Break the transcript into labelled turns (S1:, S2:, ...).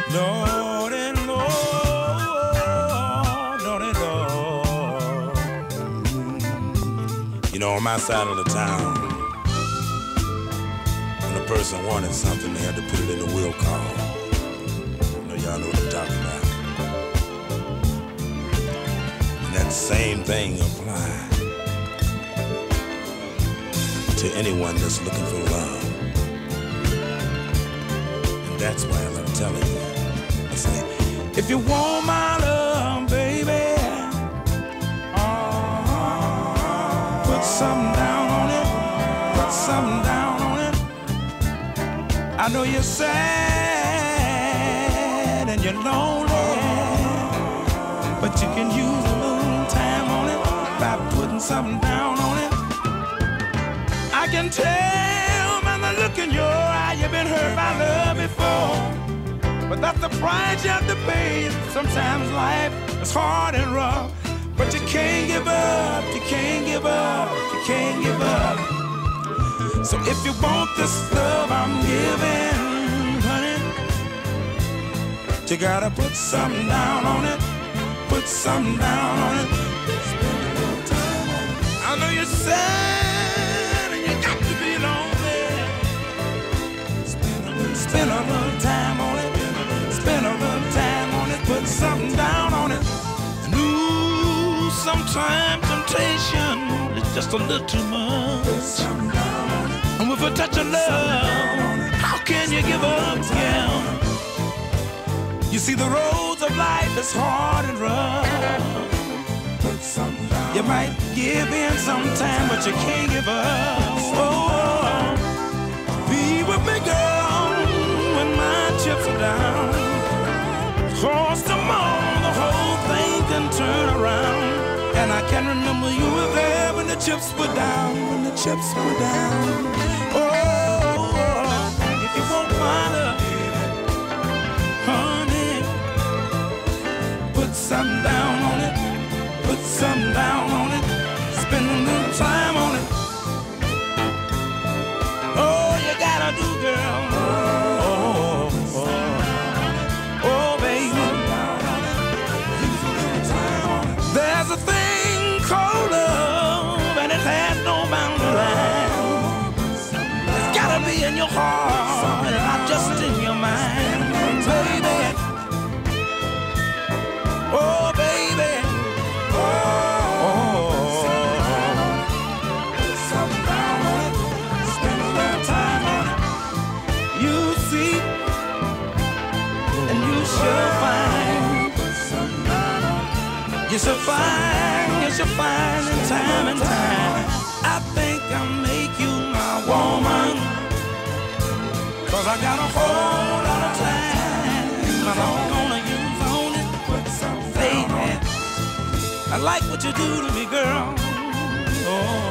S1: Lord and Lord, Lord and Lord. You know, on my side of the town, when a person wanted something, they had to put it in the will call. I know y'all know what I'm talking about. And that same thing applies to anyone that's looking for love. And that's why I'm telling you, I say, if you want my love, baby, put something down on it, put something down on it. I know you're sad and you're lonely, but you can use a little time on it by putting something down on it. I can tell by the look in your eye you've been hurt by love before, but that's the price you have to pay. Sometimes life is hard and rough, but you can't give up, you can't give up, you can't give up. So if you want this love I'm giving, honey, you gotta put something down on it, put something down on it. Spend a little time on it. I know you're sad and you got to be lonely. Spend a little time on it, spend a little time on it, put something down on it. And ooh, sometimes temptation is just a little too much. Put something down on it. And with a touch of love, how can you give up? Yeah. You see, the roads of life is hard and rough. Put something down. You might give in sometime, but you can't give up. Oh, be with me, girl, when my chips are down. Cross tomorrow, the whole thing can turn around. And I can remember you were there when the chips were down, when the chips were down. Oh, if you want my love, honey, put something down on it, put something down on it, spend a little time on it. Oh, you gotta do, girl. Oh, baby. There's a thing called love, and it has no boundary. It's gotta be in your heart, and not just in your mind, baby. Oh, baby. Oh, something down on it, spend a little time on it. You see, and you shall find. You shall find in time and time. I think I'll make you my woman, 'cause I got a whole lot of time, and I'm gonna use on it. Baby, I like what you do to me, girl. Oh.